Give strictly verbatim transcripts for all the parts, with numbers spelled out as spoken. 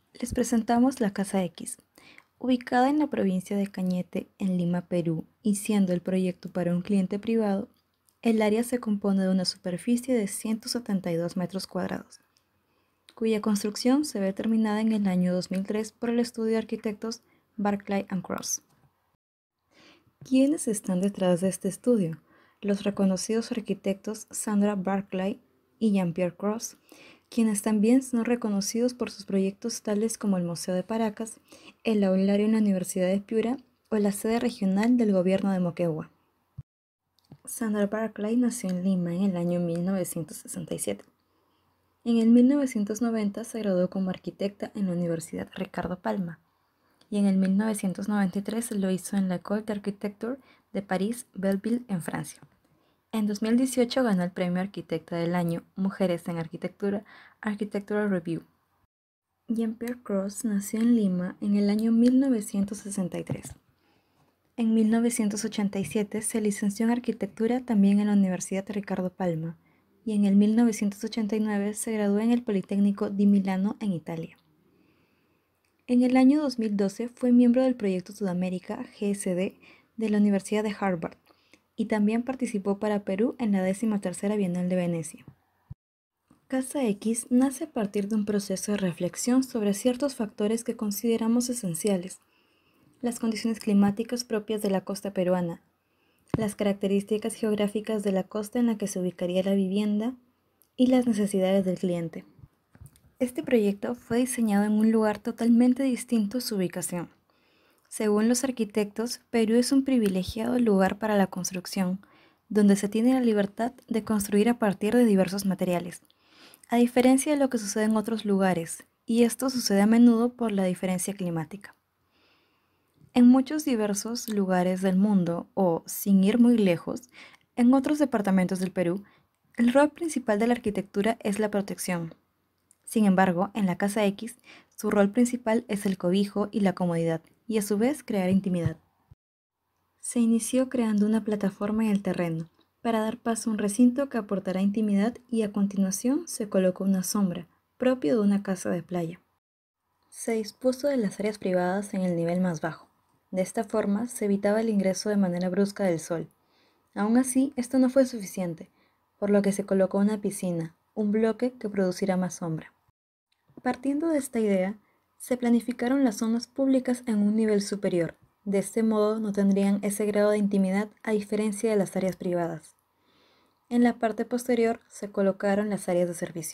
Les presentamos la Casa X. Ubicada en la provincia de Cañete, en Lima, Perú, y siendo el proyecto para un cliente privado, el área se compone de una superficie de ciento setenta y dos metros cuadrados, cuya construcción se ve terminada en el año dos mil tres por el estudio de arquitectos Barclay and Cross. ¿Quiénes están detrás de este estudio? Los reconocidos arquitectos Sandra Barclay y Jean-Pierre Cross, quienes también son reconocidos por sus proyectos tales como el Museo de Paracas, el aulario en la Universidad de Piura o la sede regional del gobierno de Moquegua. Sandra Barclay nació en Lima en el año mil novecientos sesenta y siete. En el mil novecientos noventa se graduó como arquitecta en la Universidad Ricardo Palma y en el mil novecientos noventa y tres lo hizo en la École d'Architecture de París, Belleville, en Francia. En dos mil dieciocho ganó el premio Arquitecta del Año Mujeres en Arquitectura Architectural Review. Jean-Pierre Cross nació en Lima en el año mil novecientos sesenta y tres. En mil novecientos ochenta y siete se licenció en Arquitectura también en la Universidad Ricardo Palma y en el mil novecientos ochenta y nueve se graduó en el Politécnico di Milano en Italia. En el año dos mil doce fue miembro del Proyecto Sudamérica G S D de la Universidad de Harvard y también participó para Perú en la décima tercera Bienal de Venecia. Casa X nace a partir de un proceso de reflexión sobre ciertos factores que consideramos esenciales: las condiciones climáticas propias de la costa peruana, las características geográficas de la costa en la que se ubicaría la vivienda y las necesidades del cliente. Este proyecto fue diseñado en un lugar totalmente distinto a su ubicación. Según los arquitectos, Perú es un privilegiado lugar para la construcción, donde se tiene la libertad de construir a partir de diversos materiales, a diferencia de lo que sucede en otros lugares, y esto sucede a menudo por la diferencia climática. En muchos diversos lugares del mundo, o sin ir muy lejos, en otros departamentos del Perú, el rol principal de la arquitectura es la protección. Sin embargo, en la Casa X, su rol principal es el cobijo y la comodidad, y a su vez crear intimidad. Se inició creando una plataforma en el terreno, para dar paso a un recinto que aportará intimidad y a continuación se colocó una sombra, propio de una casa de playa. Se dispuso de las áreas privadas en el nivel más bajo. De esta forma se evitaba el ingreso de manera brusca del sol. Aún así, esto no fue suficiente, por lo que se colocó una piscina, un bloque que producirá más sombra. Partiendo de esta idea, se planificaron las zonas públicas en un nivel superior. De este modo no tendrían ese grado de intimidad a diferencia de las áreas privadas. En la parte posterior se colocaron las áreas de servicio.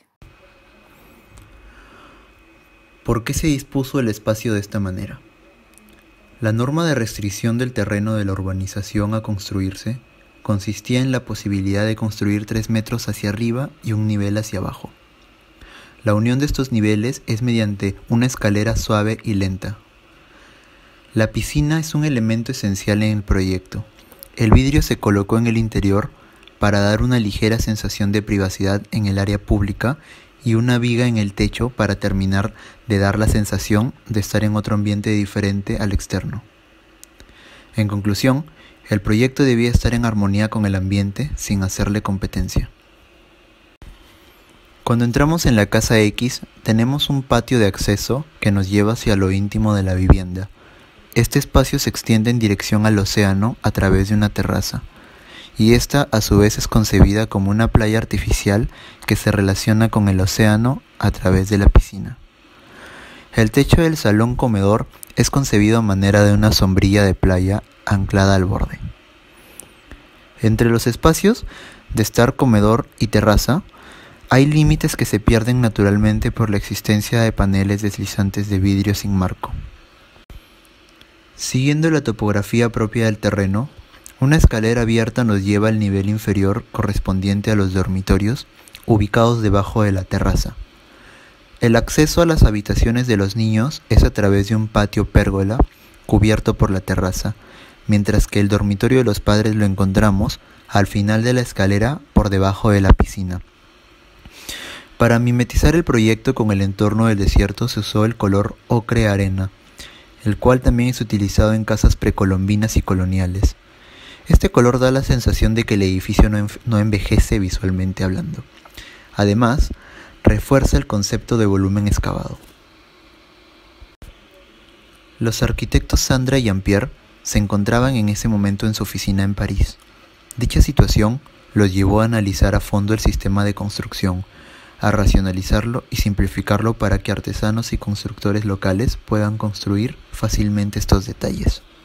¿Por qué se dispuso el espacio de esta manera? La norma de restricción del terreno de la urbanización a construirse consistía en la posibilidad de construir tres metros hacia arriba y un nivel hacia abajo. La unión de estos niveles es mediante una escalera suave y lenta. La piscina es un elemento esencial en el proyecto. El vidrio se colocó en el interior para dar una ligera sensación de privacidad en el área pública y una viga en el techo para terminar de dar la sensación de estar en otro ambiente diferente al externo. En conclusión, el proyecto debía estar en armonía con el ambiente sin hacerle competencia. Cuando entramos en la Casa X, tenemos un patio de acceso que nos lleva hacia lo íntimo de la vivienda. Este espacio se extiende en dirección al océano a través de una terraza, y esta a su vez es concebida como una playa artificial que se relaciona con el océano a través de la piscina. El techo del salón comedor es concebido a manera de una sombrilla de playa anclada al borde. Entre los espacios de estar comedor y terraza, hay límites que se pierden naturalmente por la existencia de paneles deslizantes de vidrio sin marco. Siguiendo la topografía propia del terreno, una escalera abierta nos lleva al nivel inferior correspondiente a los dormitorios, ubicados debajo de la terraza. El acceso a las habitaciones de los niños es a través de un patio pérgola cubierto por la terraza, mientras que el dormitorio de los padres lo encontramos al final de la escalera por debajo de la piscina. Para mimetizar el proyecto con el entorno del desierto se usó el color ocre arena, el cual también es utilizado en casas precolombinas y coloniales. Este color da la sensación de que el edificio no, enf- no envejece visualmente hablando. Además, refuerza el concepto de volumen excavado. Los arquitectos Sandra y Jean-Pierre se encontraban en ese momento en su oficina en París. Dicha situación los llevó a analizar a fondo el sistema de construcción, a racionalizarlo y simplificarlo para que artesanos y constructores locales puedan construir fácilmente estos detalles.